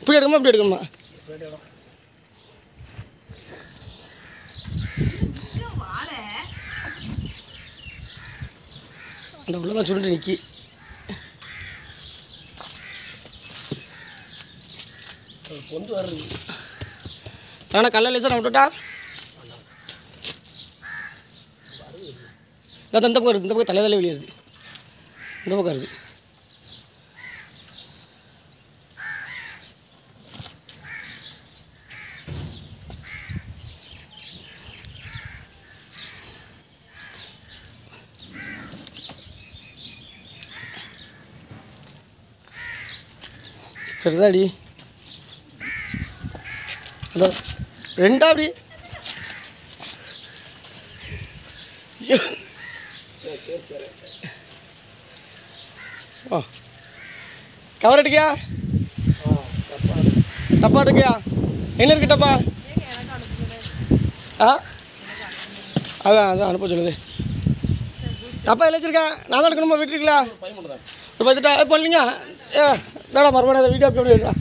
இப்படி எடுக்கணுமா இப்படி எடுக்கணுமா? அந்த உள்ளதான் சுருண்டு நிற்கி. பொந்து வர்றது ஆனால் கல்லில் சார் நான் விட்டுட்டா இந்த பக்கம் இருக்குது. இந்த பக்கம் தலையில வெளியேறுது. இந்த பக்கம் இருக்குது. சரிதாடி அதோ ரெண்டா அப்படி சரி ஓ கவர் எடுக்கியா? டப்பா எடுக்கியா? என்ன இருக்கு டப்பா? அதான் அனுப்ப சொல்லுது. டப்பா எல்லாம் வச்சிருக்கேன். நான் தான் எடுக்கணுமா? விட்டுருக்கீங்களா? ஒரு 10 பண்ணலீங்க. தாடா மறுபடியும் அதை வீடியோ அப்படி விடுறா.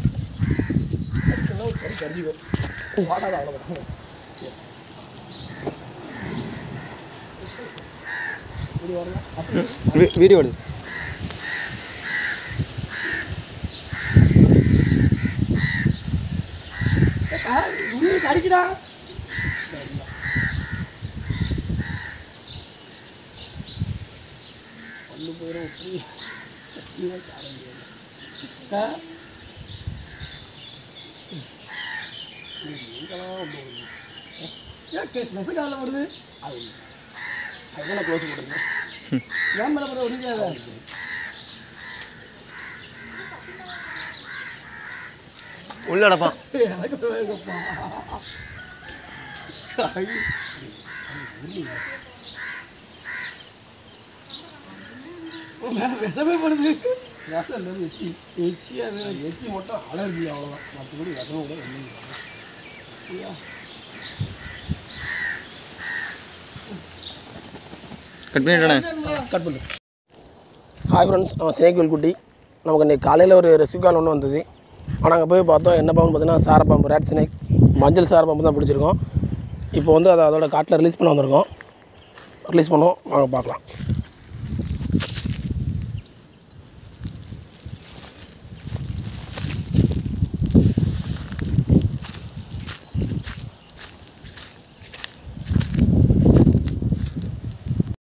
வீடியோ எடு. கடிக்கிறா பல்லு போயிடும். நெசக்காலில் வருது. அதெல்லாம் க்ளோஸ் போடுங்க. ஏன் மேலே போட ஒடிஞ்சாத உள்ளடப்பான். விஷமே படுது. விஷம் இல்லை எச்சி எச்சி. அது எச்சி மட்டும் அலர்ஜி அவ்வளோதான். மற்றபடி விஷமும் கூட ஒன்றும் கட் பண்ணிட்டேனே. கட் பண்ணு. ஹாய் ஃப்ரெண்ட்ஸ், நம்ம ஸ்னேக்வேல் குட்டி. நமக்கு இன்றைக்கி காலையில் ஒரு ரெஸ்க்யூ கால் ஒன்று வந்தது. ஆனால் அங்கே போய் பார்த்தோம் என்ன பாம்புன்னு பார்த்தீங்கன்னா சார பாம்பு, ரேட் ஸ்னேக், மஞ்சள் சார பாம்பு தான் பிடிச்சிருக்கோம். இப்போ வந்து அதை அதோட காட்டில் ரிலீஸ் பண்ண வந்திருக்கோம். ரிலீஸ் பண்ணுவோம், வாங்க பார்க்கலாம்.